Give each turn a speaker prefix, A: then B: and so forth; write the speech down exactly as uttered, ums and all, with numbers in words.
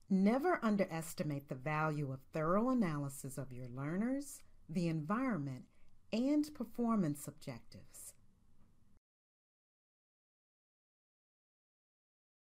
A: Never underestimate the value of thorough analysis of your learners, the environment, and performance objectives.